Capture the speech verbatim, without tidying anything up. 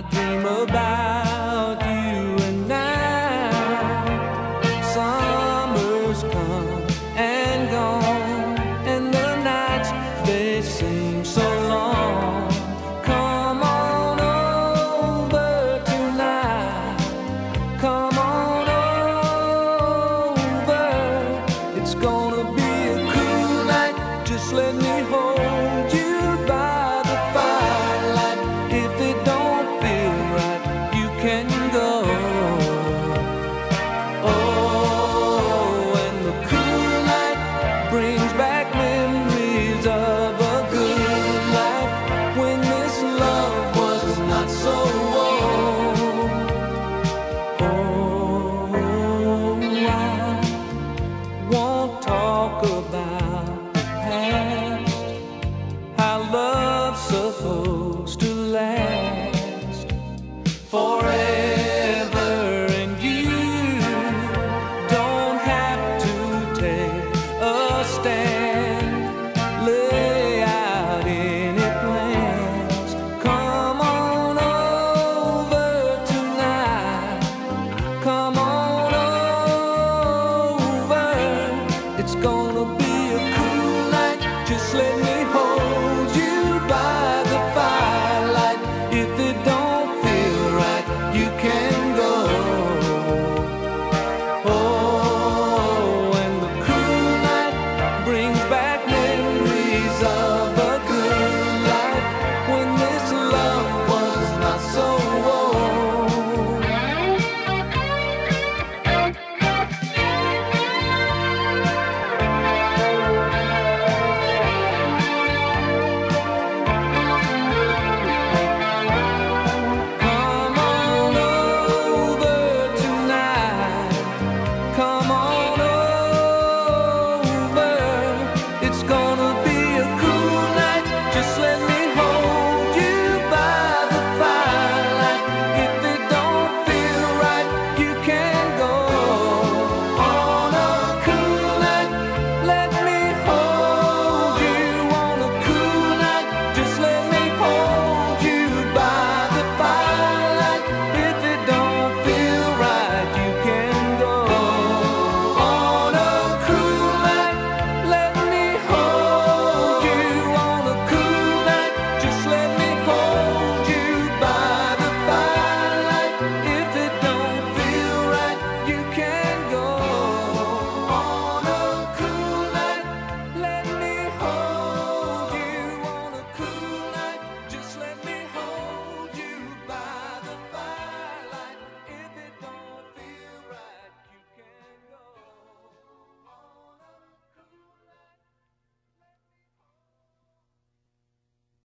dream about you and now. Summer's come and gone, and the nights, they seem so long. Come on over tonight. Come on over. It's gonna be a cool night. Just let me hold you by the firelight. If it don't feel right, you can go. Oh, and the cool night brings back memories of a good life when this love was not so warm. Oh, I won't talk about past, how love's supposed to last forever, and you don't have to take a stand, lay out any plans. Come on over tonight. Come on over. It's gonna